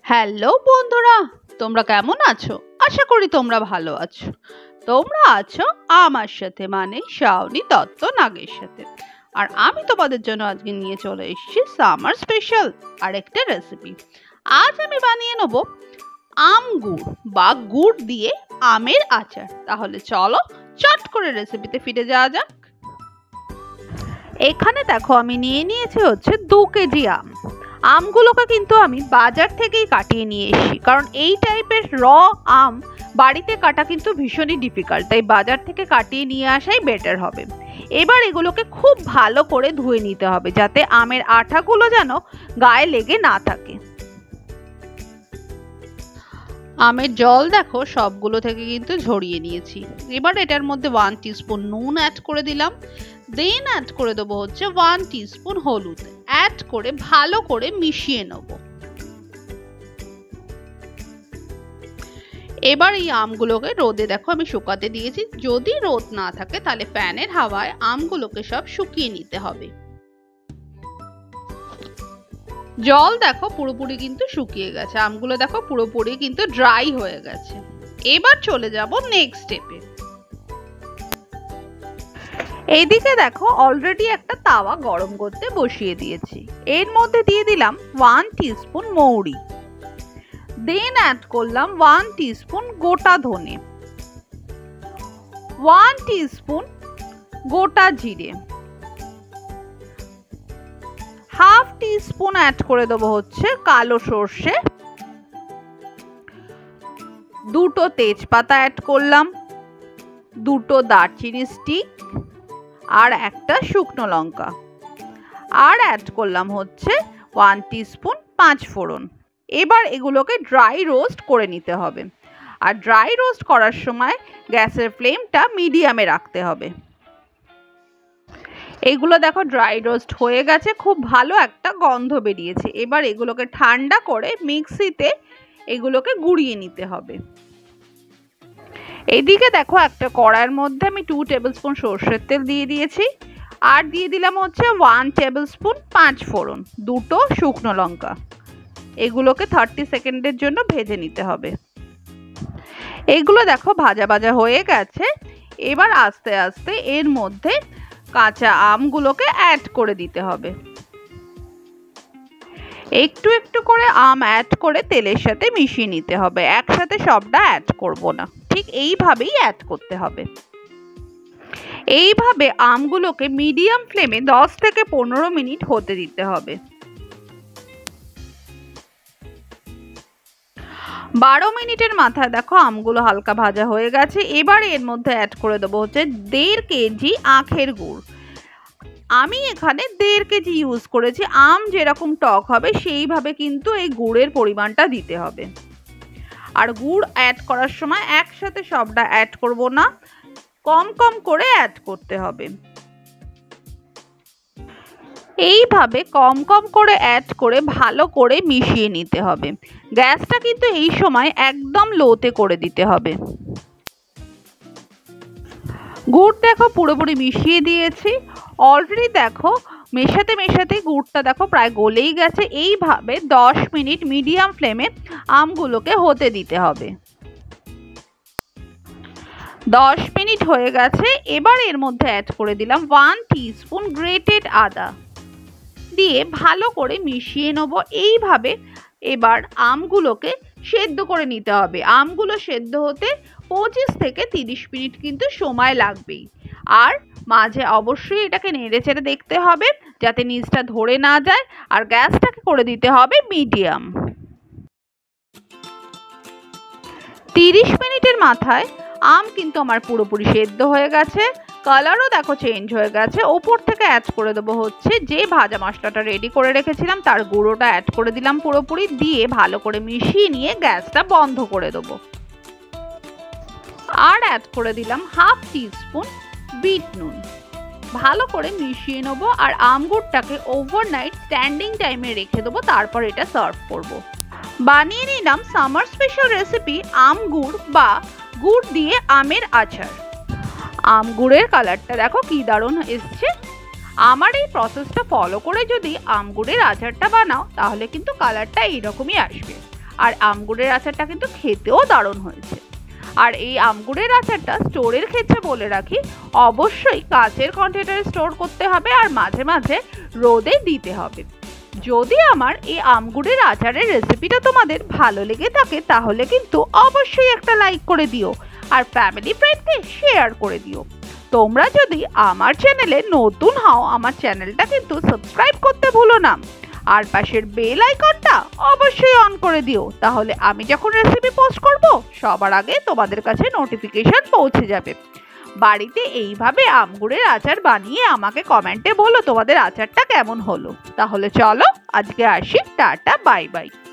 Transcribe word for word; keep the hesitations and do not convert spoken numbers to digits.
Hello বন্ধুরা, তোমরা কেমন আছো? আশা করি তোমরা ভালো আছো। তোমরা আছো আমার সাথে, মানে শাওনি দত্ত নাগের সাথে। আর আমি তোমাদের জন্য আজকে নিয়ে চলে এসেছি সামার স্পেশাল আরেকটা রেসিপি। আজ আমি বানিয়ে নেব আম গুড় বা গুড় দিয়ে আমের আচার। তাহলে চলো চট করে রেসিপিতে ফিরে যাওয়া যাক। এখানে দেখো আমি নিয়ে নিয়েছি হচ্ছে দু কেজি আম। আমগুলোকে কিন্তু আমি বাজার থেকেই কাটিয়ে নিয়ে এসেছি, কারণ এই টাইপের র আম বাড়িতে কাটা কিন্তু ভীষণই ডিফিকাল্ট, তাই বাজার থেকে কাটিয়ে নিয়ে আসাই বেটার হবে। এবার এগুলোকে খুব ভালো করে ধুয়ে নিতে হবে, যাতে আমের আঠাগুলো যেন গায়ে লেগে না থাকে। আমের জল দেখো সবগুলো থেকে কিন্তু ঝরিয়ে নিয়েছি। এবার এটার মধ্যে ওয়ান টিস্পুন নুন অ্যাড করে দিলাম। দেন অ্যাড করে দেবো হচ্ছে ওয়ান টিস্পুন হলুদ। অ্যাড করে ভালো করে মিশিয়ে নেব। এবার এই আমগুলোকে রোদে দেখো আমি শুকাতে দিয়েছি। যদি রোদ না থাকে তাহলে ফ্যানের হাওয়ায় আমগুলোকে সব শুকিয়ে নিতে হবে। জল দেখো পুরোপুরি কিন্তু শুকিয়ে গেছে, আমগুলো দেখো পুরোপুরি কিন্তু ড্রাই হয়ে গেছে। এবার চলে যাব নেক্সট স্টেপে। এইদিকে দেখো অলরেডি একটা তাওয়া গরম করতে বসিয়ে দিয়েছি। এর মধ্যে দিয়ে দিলাম ওয়ান টিস্পুন মৌরি। দেন অ্যাড করলাম ওয়ান টিস্পুন গোটা ধনে, ওয়ান টিস্পুন গোটা জিরে, হাফ টিস্পুন অ্যাড করে দেবো হচ্ছে কালো সর্ষে, দুটো তেজপাতা অ্যাড করলাম, দুটো দারচিনি স্টিক আর একটা শুকনো লঙ্কা, আর অ্যাড করলাম হচ্ছে ওয়ান টিস্পুন পাঁচ ফোড়ন। এবার এগুলোকে ড্রাই রোস্ট করে নিতে হবে, আর ড্রাই রোস্ট করার সময় গ্যাসের ফ্লেমটা মিডিয়ামে রাখতে হবে। এগুলো দেখো ড্রাই রোস্ট হয়ে গেছে, খুব ভালো একটা গন্ধ বেরিয়েছে। এবার এগুলোকে ঠান্ডা করে মিক্সিতে এগুলোকে গুঁড়িয়ে নিতে হবে। এইদিকে দেখো একটা কড়াইয়ের মধ্যে আমি টু টেবিল স্পুন সর্ষের তেল দিয়ে দিয়েছি, আর দিয়ে দিলাম হচ্ছে ওয়ান টেবিল স্পুন পাঁচ ফোড়ন, দুটো শুকনো লঙ্কা। এগুলোকে থার্টি সেকেন্ডের জন্য ভেজে নিতে হবে। এগুলো দেখো ভাজা ভাজা হয়ে গেছে। এবার আস্তে আস্তে এর মধ্যে কাঁচা আমগুলোকে অ্যাড করে দিতে হবে। একটু একটু করে আম অ্যাড করে তেলের সাথে মিশিয়ে নিতে হবে, একসাথে সবটা অ্যাড করব না, ঠিক এইভাবেই অ্যাড করতে হবে। এইভাবে আমগুলোকে মিডিয়াম ফ্লেমে দশ থেকে পনেরো মিনিট হতে দিতে হবে। বারো মিনিটের মাথায় দেখো আমগুলো হালকা ভাজা হয়ে গেছে। এবার এর মধ্যে অ্যাড করে দেবো হচ্ছে দেড় কেজি আখের গুড়। আমি এখানে দেড় কেজি ইউজ করেছি। আম যেরকম টক হবে সেইভাবে কিন্তু এই গুড়ের পরিমাণটা দিতে হবে। আর গুড় অ্যাড করার সময় একসাথে সবটা অ্যাড করব না, কম কম করে অ্যাড করতে হবে। এইভাবে কম কম করে অ্যাড করে ভালো করে মিশিয়ে নিতে হবে। গ্যাসটা কিন্তু এই সময় একদম লোতে করে দিতে হবে। গুড় দেখো পুরোপুরি মিশিয়ে দিয়েছি। অলরেডি দেখো মেশাতে মেশাতে গুড়টা দেখো প্রায় গলেই গেছে। এইভাবে দশ মিনিট মিডিয়াম ফ্লেমে আমগুলোকে হতে দিতে হবে। দশ মিনিট হয়ে গেছে। এবার এর মধ্যে অ্যাড করে দিলাম ওয়ান টিস্পুন গ্রেটেড আদা, দিয়ে ভালো করে মিশিয়ে নেব। এইভাবে এবার আমগুলোকে সেদ্ধ করে নিতে হবে। আমগুলো সেদ্ধ হতে পঁচিশ থেকে তিরিশ মিনিট কিন্তু সময় লাগবেই। আর মাঝে অবশ্যই এটাকে নেড়ে চেড়ে দেখতে হবে যাতে নিচটা ধরে না যায়, আর গ্যাসটাকে করে দিতে হবে মিডিয়াম। তিরিশ মিনিটের মাথায় আম কিন্তু আমার পুরোপুরি সেদ্ধ হয়ে গেছে, কালারও দেখো চেঞ্জ হয়ে গেছে। ওপর থেকে অ্যাড করে দেবো হচ্ছে যে ভাজা মশলাটা রেডি করে রেখেছিলাম তার গুঁড়োটা অ্যাড করে দিলাম পুরোপুরি, দিয়ে ভালো করে মিশিয়ে নিয়ে গ্যাসটা বন্ধ করে দেবো। আর অ্যাড করে দিলাম হাফ টিস্পুন বিট নুন। ভালো করে মিশিয়ে নেবো, আর আম গুড়টাকে ওভারনাইট স্ট্যান্ডিং টাইমে রেখে দেবো, তারপর এটা সার্ভ করব। বানিয়ে নিলাম সামার স্পেশাল রেসিপি আম গুড় বা গুড় দিয়ে আমের আচার। আম গুড়ের কালারটা দেখো কি দারুণ এসছে। আমার এই প্রসেসটা ফলো করে যদি আম গুড়ের আচারটা বানাও তাহলে কিন্তু কালারটা এইরকমই আসবে। আর আমগুড়ের আচারটা কিন্তু খেতেও দারুণ হয়েছে। আর এই আমগুড়ের আচারটা স্টোরের ক্ষেত্রে বলে রাখি, অবশ্যই কাচের কন্টেনারে স্টোর করতে হবে আর মাঝে মাঝে রোদে দিতে হবে। যদি আমার এই আমগুড়ের আচারের রেসিপিটা তোমাদের ভালো লেগে থাকে তাহলে কিন্তু অবশ্যই একটা লাইক করে দিও আর ফ্যামিলি ফ্রেন্ডকে শেয়ার করে দিও। তোমরা যদি আমার চ্যানেলে নতুন হও আমার চ্যানেলটা কিন্তু সাবস্ক্রাইব করতে ভুলো না, আর পাশের বেল আইকনটা অবশ্যই অন করে দিও, তাহলে আমি যখন রেসিপি পোস্ট করব সবার আগে তোমাদের কাছে নোটিফিকেশন পৌঁছে যাবে। বাড়িতে এইভাবে আমগুড়ের আচার বানিয়ে আমাকে কমেন্টে বলো তোমাদের আচারটা কেমন হলো। তাহলে চলো আজকে আসি, টাটা বাই বাই।